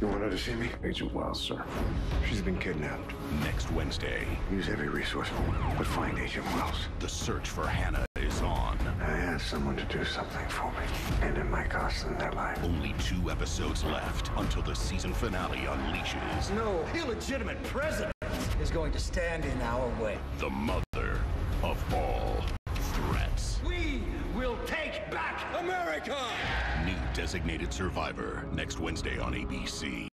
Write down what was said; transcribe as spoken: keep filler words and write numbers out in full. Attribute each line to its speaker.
Speaker 1: You wanted to see me? Agent Wells, sir. She's been kidnapped.
Speaker 2: Next Wednesday,
Speaker 1: Use every resource, but find Agent Wells.
Speaker 2: the search for Hannah is on.
Speaker 1: I asked someone to do something for me, and it might cost them their life.
Speaker 2: Only two episodes left until the season finale unleashes
Speaker 3: No illegitimate president is going to stand in our way.
Speaker 2: the mother of all threats.
Speaker 3: We will take back America!
Speaker 2: New Designated Survivor, next Wednesday on A B C.